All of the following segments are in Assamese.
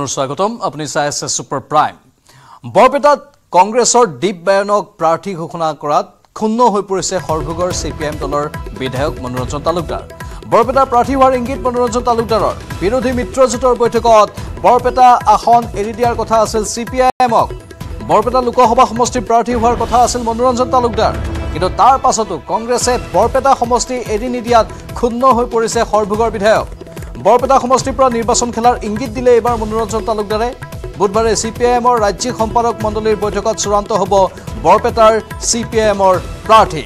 পুনৰ স্বাগতম আপুনি চাই আছে সুপাৰ প্ৰাইম বৰপেটাত কংগ্ৰেছৰ দীপ বায়নক প্ৰাৰ্থী ঘোষণা কৰাত ক্ষুণ্ণ হৈ পৰিছে সৰভোগৰ সিপিএম দলৰ বিধায়ক মনোৰঞ্জন তালুকদাৰ বৰপেটা প্ৰাৰ্থী হোৱাৰ ইংগিত মনোৰঞ্জন তালুকদাৰৰ বিৰোধী মিত্ৰজোঁটৰ বৈঠকত বৰপেটা আসন এৰি দিয়াৰ কথা আছিল সিপিএমক বৰপেটা লোকসভা সমষ্টিৰ প্ৰাৰ্থী হোৱাৰ কথা আছিল মনোৰঞ্জন তালুকদাৰ কিন্তু তাৰ পাছতো কংগ্ৰেছে বৰপেটা সমষ্টি এৰি নিদিয়াত ক্ষুণ্ণ হৈ পৰিছে সৰভোগৰ বিধায়ক বৰপেটা সমষ্টিৰ পৰা নিৰ্বাচন খেলাৰ ইংগিত দিলে এবাৰ মনোৰঞ্জন তালুকদাৰে বুধবাৰে সিপিএমৰ ৰাজ্যিক সম্পাদক মণ্ডলীৰ বৈঠকত চূড়ান্ত হ'ব বৰপেটাৰ সিপিএমৰ প্ৰাৰ্থী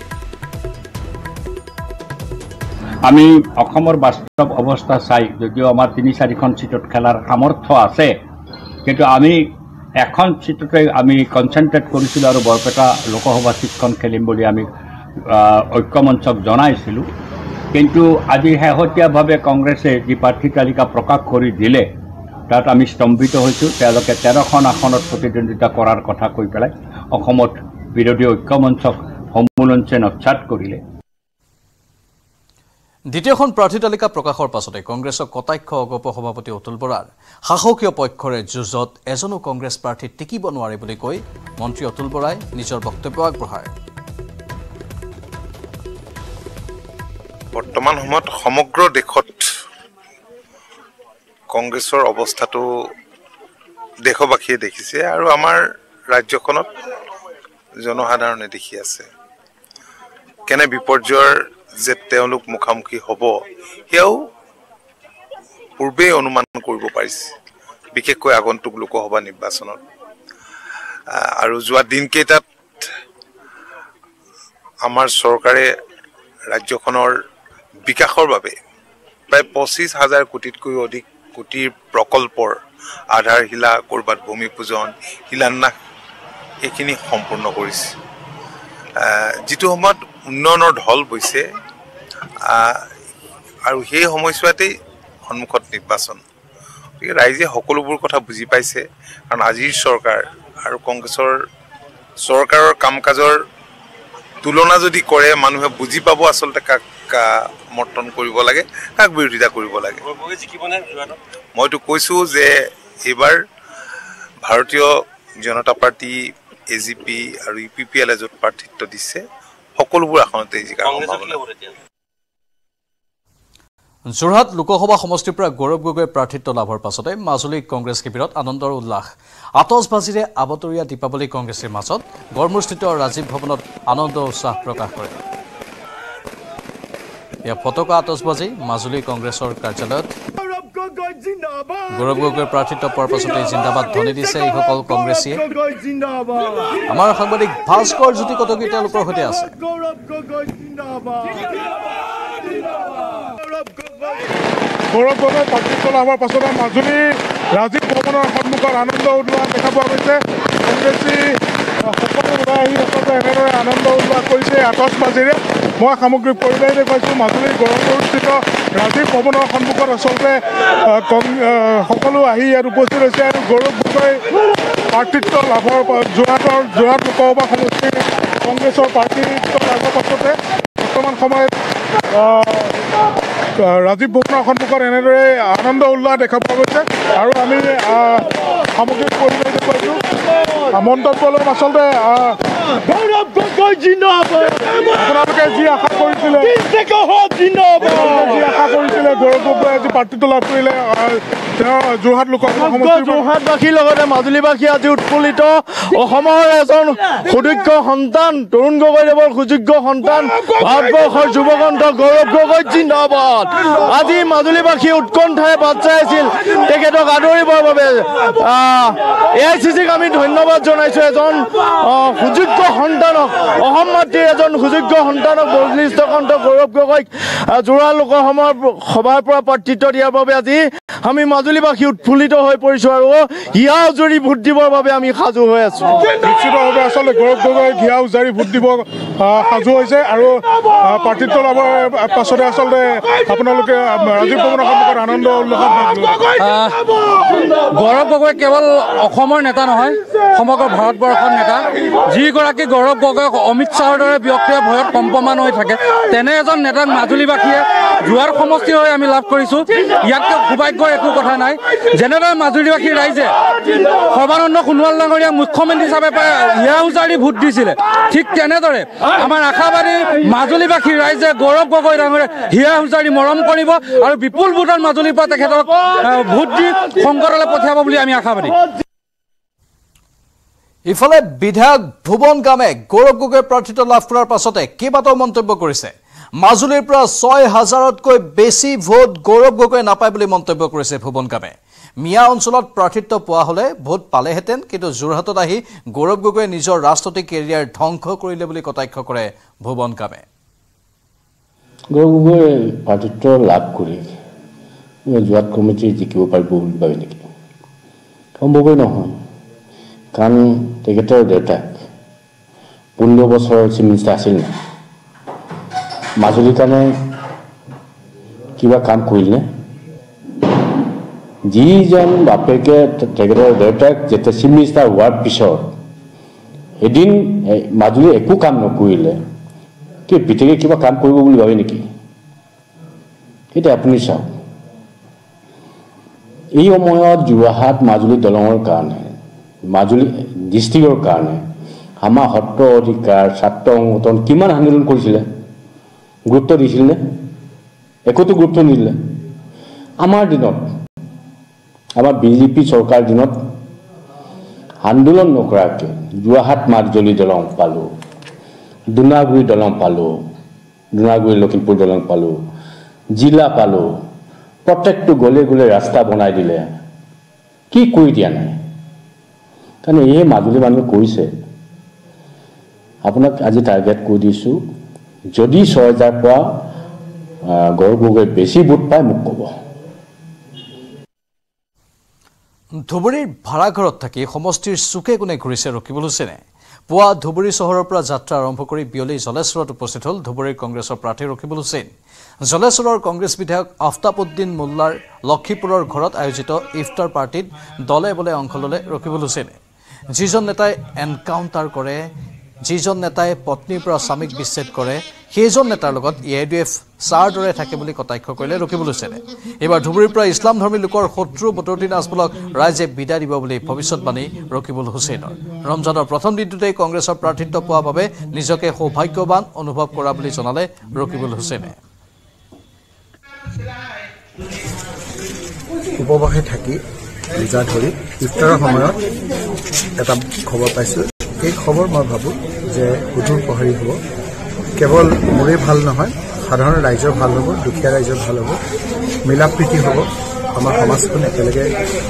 আমি অসমৰ বাস্তৱ অৱস্থা চাই যদিও আমাৰ ৩-৪খন সিটত খেলাৰ সামৰ্থ্য আছে কিন্তু আমি এখন সিটতে আমি কনচেন্ট্ৰেট কৰিছিলোঁ আৰু বৰপেটা লোকসভা সিটখন খেলিম বুলি আমি ঐক্যমঞ্চক জনাইছিলোঁ কিন্তু আজি শেহতীয়াভাৱে কংগ্ৰেছে যি প্ৰাৰ্থী তালিকা প্ৰকাশ কৰি দিলে তাত আমি স্তম্ভিত হৈছোঁ তেওঁলোকে 13খন আসনত প্ৰতিদ্বন্দ্বিতা কৰাৰ কথা কৈ পেলাই অসমত বিৰোধী ঐক্যমঞ্চক সম্মুলঞ্চে নচ্ছাত কৰিলে দ্বিতীয়খন প্ৰাৰ্থী তালিকা প্ৰকাশৰ পাছতে কংগ্ৰেছৰ কটাক্ষ অগপ সভাপতি অতুল বৰাৰ শাসকীয় পক্ষৰে যুঁজত এজনো কংগ্ৰেছ প্ৰাৰ্থী টিকিব নোৱাৰে বুলি কৈ মন্ত্ৰী অতুল বৰাই নিজৰ বক্তব্য আগবঢ়ায় বৰ্তমান সময়ত সমগ্ৰ দেশত কংগ্ৰেছৰ অৱস্থাটো দেশবাসীয়ে দেখিছে আৰু আমাৰ ৰাজ্যখনত জনসাধাৰণে দেখি আছে কেনে বিপৰ্যয়ৰ যে তেওঁলোক মুখামুখি হ'ব সেয়াও পূৰ্বেই অনুমান কৰিব পাৰিছে বিশেষকৈ আগন্তুক লোকসভা নিৰ্বাচনত আৰু যোৱা দিনকেইটাত আমাৰ চৰকাৰে ৰাজ্যখনৰ বিকাশৰ বাবে প্ৰায় ২৫,০০০ কোটিতকৈ অধিক কোটিৰ প্ৰকল্পৰ আধাৰশিলা কৰবাত ভূমি পূজন শিলান্যাস এইখিনি সম্পূৰ্ণ কৰিছে যিটো সময়ত উন্নয়নৰ ঢল বৈছে আৰু সেই সময়ছোৱাতেই সন্মুখত নিৰ্বাচন গতিকে ৰাইজে সকলোবোৰ কথা বুজি পাইছে কাৰণ আজিৰ চৰকাৰ আৰু কংগ্ৰেছৰ চৰকাৰৰ কাম কাজৰ তুলনা যদি কৰে মানুহে বুজি পাব আচলতে কাক সমৰ্থন কৰিব লাগে কাক বিৰোধিতা কৰিব লাগে মইতো কৈছোঁ যে এইবাৰ ভাৰতীয় জনতা পাৰ্টি এজিপি আৰু ইউপিপিএলে য'ত প্ৰাৰ্থিত্ব দিছে সকলোবোৰ আসনতে জিকাৰ সম্ভাৱনা যোৰহাট লোকসভা সমষ্টিৰ পৰা গৌৰৱ গগৈ প্ৰাৰ্থিত্ব লাভৰ পাছতে মাজুলী কংগ্ৰেছ শিবিৰত আনন্দৰ উল্লাস আতচবাজীৰে আবতৰীয়া দীপাৱলী কংগ্ৰেছৰ মাজত গড়মূৰস্থিত ৰাজীৱ ভৱনত আনন্দ উৎসাহ প্ৰকাশ কৰে এয়া ফটকা আতচবাজী মাজুলী কংগ্ৰেছৰ কাৰ্যালয়ত গৌৰৱ গগৈৰ প্ৰাৰ্থিত্ব পোৱাৰ পাছতে জিন্দাবাদ ধ্বনি দিছে এইসকল কংগ্ৰেছীয়ে আমাৰ সাংবাদিক ভাস্কৰ জ্যোতি কটকী তেওঁলোকৰ সৈতে আছে গৌৰৱ গগৈ প্ৰাৰ্থিত্ব লাভৰ পাছতে মাজুলী ৰাজীৱ ভৱনৰ সন্মুখত আনন্দ উল্লাস দেখা পোৱা গৈছে কংগ্ৰেছী সকলো ওলাই আহি আচলতে এনেদৰে আনন্দ উল্লাস কৰিছে আতচবাজীৰে মই সামগ্ৰিক পৰিৱেশ দেখুৱাইছোঁ মাজুলীৰ গড়মূৰস্থিত ৰাজীৱ ভৱনৰ সন্মুখত আচলতে সকলো আহি ইয়াত উপস্থিত হৈছে আৰু গৌৰৱ গগৈ প্ৰাৰ্থিত্ব লাভৰ যোৰহাট লোকসভা সমষ্টিৰ কংগ্ৰেছৰ প্ৰাৰ্থিত্ব লাভৰ পাছতে বৰ্তমান সময়ত ৰাজীৱ ভৱনৰ সন্মুখত এনেদৰে আনন্দ উল্লাস দেখা পোৱা গৈছে আৰু আমি সামগ্ৰিক পৰিৱেশ দেখুৱাইছোঁ মন্তব্য ল'ম আচলতে আপোনালোকে যি আশা কৰিছিলে গৌৰৱ গগৈ আজি প্ৰাৰ্থিত্ব লাভ কৰিলে তেওঁ যোৰহাট লোকসভা সমষ্টি যোৰহাটবাসীৰ লগতে মাজুলীবাসী আজি উৎফুল্লিত অসমৰ এজন সুযোগ্য সন্তান তৰুণ গগৈদেৱৰ সুযোগ্য সন্তান ভাৰতবৰ্ষৰ যুৱকণ্ঠ গৌৰৱ গগৈ জিন্দাবাদ আজি মাজুলীবাসী উৎকণ্ঠাৰে বাট চাই আছিল তেখেতক আদৰিবৰ বাবে AICCক আমি ধন্যবাদ জনাইছোঁ এজন সুযোগ্য সন্তানক অসম মাতৃৰ এজন সুযোগ্য সন্তানক বলিষ্ঠ কণ্ঠ গৌৰৱ গগৈক যোৰহাট লোকসভাৰ পৰা প্ৰাৰ্থিত্ব দিয়াৰ বাবে আজি আমি মাজুলীবাসী উৎফুল্লিত হৈ পৰিছোঁ আৰু হিয়া উজৰি ভোট দিবৰ বাবে আমি সাজু হৈ আছোঁ নিশ্চিতভাৱে আচলতে গৌৰৱ গগৈ হিয়া উজাৰি ভোট দিব সাজু হৈছে আৰু প্ৰাৰ্থিত্ব লাভৰ পাছতে আচলতে আপোনালোকে ৰাজীৱ ভৱনৰ সন্মুখত আনন্দ উল্লাস গৌৰৱ গগৈ কেৱল অসমৰ নেতা নহয় সমগ্ৰ ভাৰতবৰ্ষৰ নেতা যিগৰাকী গৌৰৱ গগৈ অমিত শ্বাহৰ দৰে ব্যক্তিয়ে ভয়ত কম্পমান হৈ থাকে তেনে এজন নেতাক মাজুলীবাসীয়ে যোৱাৰ সমষ্টি হৈ আমি লাভ কৰিছোঁ। ইয়াতকৈ সৌভাগ্যৰ একো কথা নাই। যেনেদৰে মাজুলীবাসী ৰাইজে সৰ্বানন্দ সোণোৱাল ডাঙৰীয়াক মুখ্যমন্ত্ৰী হিচাপে পাই হিয়া উজাৰি ভোট দিছিলে, ঠিক তেনেদৰে আমাৰ আশাবাদী মাজুলীবাসী ৰাইজে গৌৰৱ গগৈ ডাঙৰীয়াক হিয়া উজাৰি মৰম কৰিব আৰু বিপুল ভোটত মাজুলীৰ পৰা তেখেতক ভোট দি সংকটলৈ পঠিয়াব বুলি আমি আশাবাদী। ইফালে বিধায়ক ভুৱন গামে গৌৰৱ গগৈৰ প্ৰাৰ্থিত্ব লাভ কৰাৰ পাছতে কেইবাটাও মন্তব্য কৰিছে। মাজুলীৰ পৰা ৬,০০০তকৈ বেছি ভোট গৌৰৱ গগৈয়ে নাপায় বুলি মন্তব্য কৰিছে ভুৱন গামে। মিয়া অঞ্চলত প্ৰাৰ্থিত্ব পোৱা হ'লে ভোট পালেহেঁতেন, কিন্তু যোৰহাটত আহি গৌৰৱ গগৈয়ে নিজৰ ৰাজনৈতিক কেৰিয়াৰ ধ্বংস কৰিলে বুলি কটাক্ষ কৰে ভুৱন গামে। গৌৰৱ গগৈয়ে প্ৰাৰ্থিত্ব লাভ কৰি যোৰহাট কমিটি জিকিব পাৰিব বুলি ভাবে নেকি? সম্ভৱেই নহয়, কাৰণ তেখেতৰ দেউতাক 15 বছৰ চিফ মিনিষ্টাৰ আছিল নে? মাজুলীৰ কাৰণে কিবা কাম কৰিলনে? যিজন বাপেকে তেখেতৰ দেউতাক যেতিয়া চিফ মিনিষ্টাৰ হোৱাৰ পিছত এদিন মাজুলী একো কাম নকৰিলে, কি পিতেকে কিবা কাম কৰিব বুলি ভাবে নেকি? এতিয়া আপুনি চাওক, এই সময়ত যোৰহাট মাজুলী দলঙৰ কাৰণে, মাজুলী ডিষ্ট্ৰিক্টৰ কাৰণে আমাৰ সত্ৰ অধিকাৰ ছাত্ৰ সংগঠন কিমান আন্দোলন কৰিছিলে, গুৰুত্ব দিছিলনে? একোতো গুৰুত্ব নিদিলে। আমাৰ দিনত, আমাৰ বিজেপি চৰকাৰ দিনত আন্দোলন নকৰাকৈ যোৰহাট মাজুলী দলং পালোঁ, দুনাগুৰি দলং পালোঁ, দুনাগুৰি লখিমপুৰ দলং পালোঁ, জিলা পালোঁ, প্ৰত্যেকটো গলে গলে ৰাস্তা বনাই দিলে। কি কৰি দিয়া নাই? কাৰণ এই মাজুলী মানুহে কৰিছে। আপোনাক আজি টাৰ্গেট কৰি দিছোঁ, যদি ৬,০০০ পৰা গৌৰৱ গগৈ বেছি ভোট পায় মোক ক'ব। ধুবুৰীৰ ভাড়াঘৰত থাকি সমষ্টিৰ চুকে কোণে ঘূৰিছে ৰকিবুল হুছেইনে। পুৱা ধুবুৰী চহৰৰ পৰা যাত্ৰা আৰম্ভ কৰি বিয়লি জলেশ্বৰত উপস্থিত হ'ল ধুবুৰীৰ কংগ্ৰেছৰ প্ৰাৰ্থী ৰকিবুল হুছেইন। জলেশ্বৰৰ কংগ্ৰেছ বিধায়ক আফতাব উদ্দিন মোল্লাৰ লক্ষীপুৰৰ ঘৰত আয়োজিত ইফতাৰ পাৰ্টিত দলে বলে অংশ ল'লে ৰকিবুল হুছেইনে। যিজন নেতাই এনকাউণ্টাৰ কৰে, যিজন নেতাই পত্নীৰ পৰা স্বামীক বিচ্ছেদ কৰে, সেইজন নেতাৰ লগত AIDF চাৰ দৰে থাকে বুলি কটাক্ষ কৰিলে ৰকিবুল হুছেইনে। এইবাৰ ধুবুৰীৰ পৰা ইছলাম ধৰ্মী লোকৰ শত্ৰু বদৰুদ্দিন আজমলক ৰাইজে বিদায় দিব বুলি ভৱিষ্যতবাণী ৰকিবুল হুছেইনৰ। ৰমজানৰ প্ৰথম দিনটোতেই কংগ্ৰেছৰ প্ৰাৰ্থিত্ব পোৱাৰ বাবে নিজকে সৌভাগ্যৱান অনুভৱ কৰা বুলি জনালে ৰকিবুল হুছেইনে। উপবাসে থাকি ৰোজা ধৰি ইফতাৰৰ সময়ত এটা খবৰ পাইছোঁ। এই খবৰ মই ভাবোঁ যে সুদূৰ প্ৰহৰী হ'ব। কেৱল মোৰে ভাল নহয়, সাধাৰণ ৰাইজৰ ভাল হ'ব, দুখীয়া ৰাইজৰ ভাল হ'ব, মিলা প্ৰীতি হ'ব। আমাৰ সমাজখন একেলগে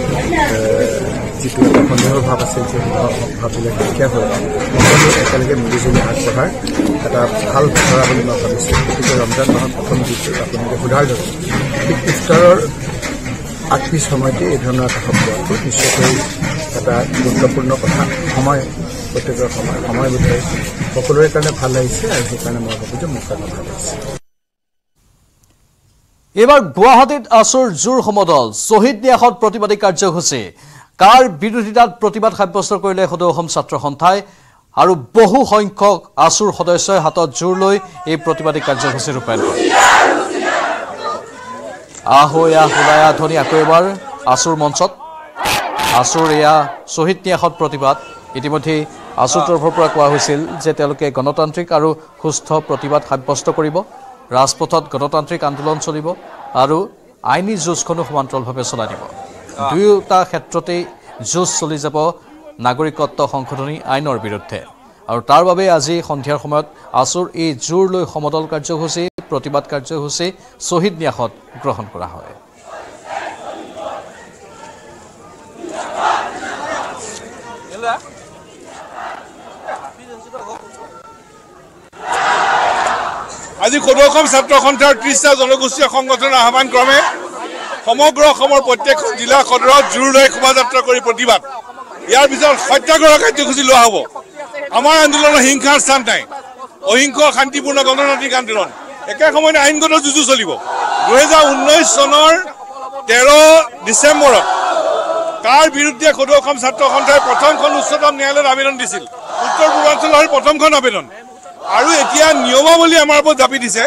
যিটো এটা সন্দেহৰ ভাৱ আছিল, সেই ভাৱবিলাক নাইকিয়া হৈ সকলো একেলগে মিলিজুলি আগবঢ়াৰ এটা ভাল ধৰা বুলি মই ভাবিছোঁ। গতিকে ৰমজান মাহৰ প্ৰথম দিনটো আপোনালোকে সোধাৰ দৰে ইফতাৰৰ আগপিছ সময়তে এই ধৰণৰ এটা শব্দ নিশ্চয়কৈ এটা গুৰুত্বপূৰ্ণ কথা। সময় প্ৰত্যেকৰ সময় বোধহয় সকলোৰে কাৰণে ভাল লাগিছে, আৰু সেইকাৰণে মই ভাবোঁ যে মোৰ কাৰণে ভাল লাগিছে। এইবাৰ গুৱাহাটীত আছুৰ জোৰ সমদল শ্বহীদ ন্যাসত প্ৰতিবাদী কাৰ্যসূচী। কাৰ বিৰোধিতাত প্ৰতিবাদ সাব্যস্ত কৰিলে সদৌ অসম ছাত্ৰ সন্থাই, আৰু বহু সংখ্যক আছুৰ সদস্যই হাতত জোৰ লৈ এই প্ৰতিবাদী কাৰ্যসূচী ৰূপায়ণ কৰে। আহয়া হুলায়া ধ্বনি আকৌ এবাৰ আছুৰ মঞ্চত। আছুৰ এয়া শ্বহীদ ন্যাসত প্ৰতিবাদ। ইতিমধ্যে আছুৰ তৰফৰ পৰা কোৱা হৈছিল যে তেওঁলোকে গণতান্ত্ৰিক আৰু সুস্থ প্ৰতিবাদ সাব্যস্ত কৰিব, ৰাজপথত গণতান্ত্ৰিক আন্দোলন চলিব আৰু আইনী যুঁজখনো সমান্তৰালভাৱে চলাই দিব। দুয়োটা ক্ষেত্ৰতেই যুঁজ চলি যাব নাগৰিকত্ব সংশোধনী আইনৰ বিৰুদ্ধে। আৰু তাৰ বাবে আজি সন্ধিয়াৰ সময়ত আছুৰ এই জোৰ লৈ সমদল কাৰ্যসূচী, প্ৰতিবাদ কাৰ্যসূচী শ্বহীদ ন্যাসত গ্ৰহণ কৰা হয়। আজি সদৌ অসম ছাত্ৰ সন্থাৰ 30টা জনগোষ্ঠীয় সংগঠনৰ আহ্বান ক্ৰমে সমগ্ৰ অসমৰ প্ৰত্যেকখন জিলা সদৰত জোৰ লৈ শোভাযাত্ৰা কৰি প্ৰতিবাদ। ইয়াৰ পিছত সত্যাগ্ৰহ কাৰ্যসূচী লোৱা হ'ব। আমাৰ আন্দোলনৰ হিংসাৰ স্থান নাই, অহিংস শান্তিপূৰ্ণ গণতান্ত্ৰিক আন্দোলন। একে সময়তে আইনগত যুঁজো চলিব। 2019 চনৰ 13 ডিচেম্বৰত তাৰ বিৰুদ্ধে সদৌ অসম ছাত্ৰ সন্থাই প্ৰথমখন উচ্চতম ন্যায়ালয়ত আবেদন দিছিল, উত্তৰ পূৰ্বাঞ্চলৰ প্ৰথমখন আবেদন। আৰু এতিয়া নিয়মাৱলী আমাৰ ওপৰত জাপি দিছে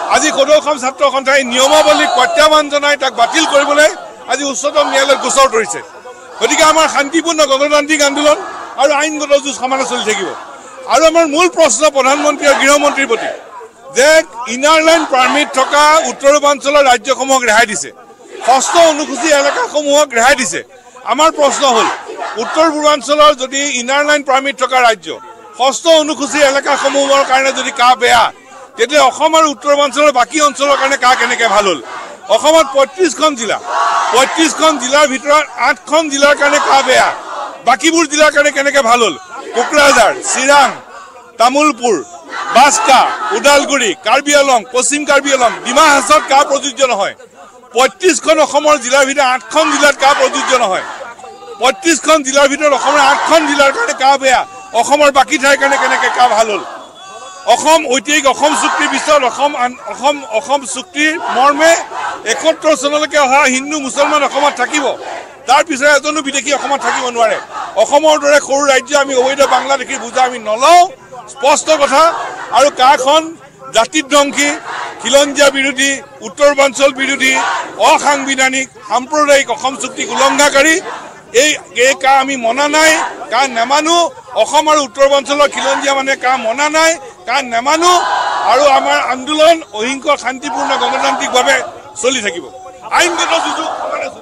আজি সদৌ অসম ছাত্ৰ সন্থাই নিয়মাৱলীক প্ৰত্যাহ্বান জনাই তাক বাতিল কৰিবলৈ আজি উচ্চতম ন্যায়ালয়ত গোচৰ তৰিছে। গতিকে আমাৰ শান্তিপূৰ্ণ গণতান্ত্ৰিক আন্দোলন আৰু আইনগত যুঁজ সমানে চলি থাকিব। আৰু আমাৰ মূল প্ৰশ্ন প্ৰধানমন্ত্ৰী আৰু গৃহমন্ত্ৰীৰ প্ৰতি যে ইনাৰ লাইন পাৰ্মিট থকা উত্তৰ পূৰ্বাঞ্চলৰ ৰাজ্যসমূহক ৰেহাই দিছে, ষষ্ঠ অনুসূচী এলেকাসমূহক ৰেহাই দিছে। আমাৰ প্ৰশ্ন হ'ল উত্তৰ পূৰ্বাঞ্চলৰ যদি ইনাৰ লাইন পাৰ্মিট থকা ৰাজ্য ষষ্ঠ অনুসূচী এলেকাসমূহৰ কাৰণে যদি কা বেয়া, তেতিয়া অসম আৰু উত্তৰ পূৰ্বাঞ্চলৰ বাকী অঞ্চলৰ কাৰণে কা কেনেকৈ ভাল হ'ল? অসমত ৩৫খন জিলা, ৩৫খন জিলাৰ ভিতৰত ৮খন জিলাৰ কাৰণে কা বেয়া, বাকীবোৰ জিলাৰ কাৰণে কেনেকৈ ভাল হ'ল? কোকৰাঝাৰ, চিৰাং, তামুলপুৰ, বাস্কা, ওদালগুৰি, কাৰ্বি আলং, পশ্চিম কাৰ্বি আলং, ডিমা হাছাওত কা প্ৰযোজ্য নহয়। ৩৫খন অসমৰ জিলাৰ ভিতৰত ৮খন জিলাত কা প্ৰযোজ্য নহয়। ৩৫খন জিলাৰ ভিতৰত অসমৰ ৮খন জিলাৰ কাৰণে কা বেয়া, অসমৰ বাকী ঠাইৰ কাৰণে কেনেকৈ কা ভাল হ'ল? অসম ঐতিহাসিক অসম চুক্তিৰ পিছত অসম চুক্তিৰ মৰ্মে ৭১ চনলৈকে অহা হিন্দু মুছলমান অসমত থাকিব, তাৰ পিছত এজনো বিদেশী অসমত থাকিব নোৱাৰে। অসমৰ দৰে সৰু ৰাজ্য আমি অবৈধ বাংলাদেশী বুজা আমি নলওঁ, স্পষ্ট কথা। আৰু কাখন জাতিধ্বংসী, খিলঞ্জীয়া বিৰোধী, উত্তৰ পূৰ্বাঞ্চল বিৰোধী, অসাংবিধানিক, সাম্প্ৰদায়িক অসম চুক্তিক উলংঘাকাৰী এই কা আমি মনা নাই, কা নেমানো। অসম আৰু উত্তৰ পূৰ্বাঞ্চলৰ খিলঞ্জীয়া মানে কা মনা নাই, কা নেমানো। আৰু আমাৰ আন্দোলন অহিংস শান্তিপূৰ্ণ গণতান্ত্ৰিকভাৱে চলি থাকিব, আইনগত যুঁজো সমানে চলিব।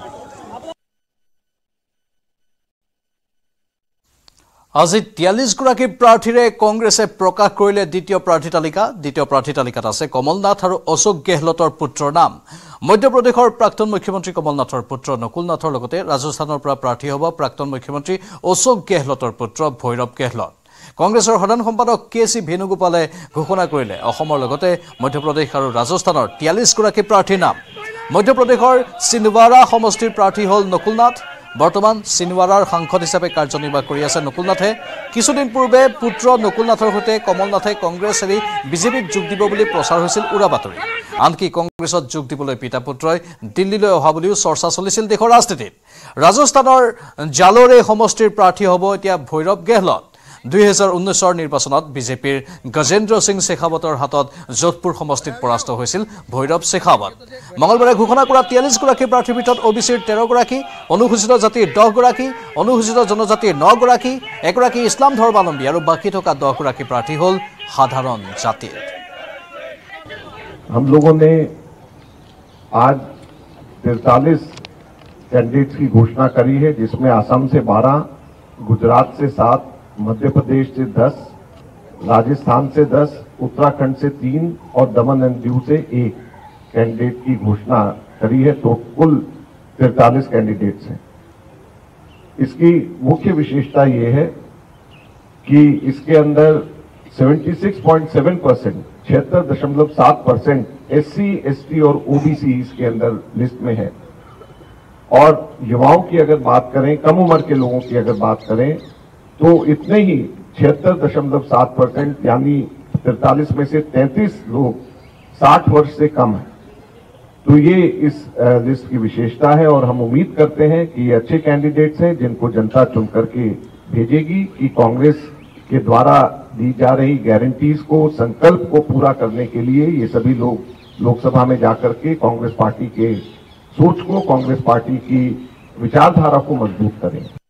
আজি ৪৩গৰাকী প্ৰাৰ্থীৰে কংগ্ৰেছে প্ৰকাশ কৰিলে দ্বিতীয় প্ৰাৰ্থী তালিকা। দ্বিতীয় প্ৰাৰ্থী তালিকাত আছে কমল নাথ আৰু অশোক গেহলটৰ পুত্ৰৰ নাম। মধ্যপ্ৰদেশৰ প্ৰাক্তন মুখ্যমন্ত্ৰী কমল নাথৰ পুত্ৰ নকুল নাথৰ লগতে ৰাজস্থানৰ পৰা প্ৰাৰ্থী হ'ব প্ৰাক্তন মুখ্যমন্ত্ৰী অশোক গেহলটৰ পুত্ৰ ভৈৰৱ গেহলট। কংগ্ৰেছৰ সাধাৰণ সম্পাদক কে.চি. ভেনুগোপালে ঘোষণা কৰিলে অসমৰ লগতে মধ্যপ্ৰদেশ আৰু ৰাজস্থানৰ ৪৩গৰাকী প্ৰাৰ্থীৰ নাম। মধ্যপ্ৰদেশৰ চিনৱাৰা সমষ্টিৰ প্ৰাৰ্থী হ'ল নকুল নাথ। বৰ্তমান চিনৱাৰাৰ সাংসদ হিচাপে কাৰ্যনিৰ্বাহ কৰি আছে নকুল নাথে। কিছুদিন পূৰ্বে পুত্ৰ নকুল নাথৰ সৈতে কমল নাথে কংগ্ৰেছ এৰি বিজেপিত যোগ দিব বুলি প্ৰচাৰ হৈছিল উৰা বাতৰি। আনকি কংগ্ৰেছত যোগ দিবলৈ পিতা পুত্ৰই দিল্লীলৈ অহা বুলিও চৰ্চা চলিছিল দেশৰ ৰাজনীতিত। ৰাজস্থানৰ জালোৰে সমষ্টিৰ প্ৰাৰ্থী হ'ব এতিয়া ভৈৰৱ গেহলট। 2019 নিৰ্বাচনত বিজেপিৰ গজেন্দ্ৰ সিং শেখাৱতৰ হাতত যোধপুৰ সমষ্টিত পৰাস্ত হৈছিল ভৈৰৱ শেখাৱত। মঙলবাৰে ঘোষণা কৰা ৪৩গৰাকী প্ৰাৰ্থীৰ ভিতৰত OBCৰ 13গৰাকী, অনুসূচিত জাতিৰ 10গৰাকী, অনুসূচিত জনজাতিৰ 9গৰাকী, এগৰাকী ইছলাম ধৰ্মাৱলম্বী আৰু বাকী থকা 10গৰাকী প্ৰাৰ্থী হ'ল সাধাৰণ জাতিৰ। हम लोगों ने आज 43 कैंडिडेट्स की घोषणा करी है, जिसमें असम से 12, गुजरात से 7, मध्य प्रदेश से 10, राजस्थान से 10, उत्तराखंड से 3 और दमन एंड दीव से 1 कैंडिडेट की घोषणा करी है। तो कुल 43 कैंडिडेट्स हैं। इसकी मुख्य विशेषता ये है कि इसके अंदर 76.7%, 76.7% SC, ST और OBC इसके अंदर लिस्ट में है। और युवाओं की अगर बात करें, कम उम्र के लोगों की अगर बात करें, तो इतने ही 76.7% यानी 43 में से 33 लोग 60 वर्ष से कम है। तो ये इस लिस्ट की विशेषता है और हम उम्मीद करते हैं कि ये अच्छे कैंडिडेट्स हैं जिनको जनता चुन करके भेजेगी कि कांग्रेस के द्वारा दी जा रही गारंटीज को, संकल्प को पूरा करने के लिए ये सभी लोग लोकसभा में जाकर के कांग्रेस पार्टी के सोच को, कांग्रेस पार्टी की विचारधारा को मजबूत करें।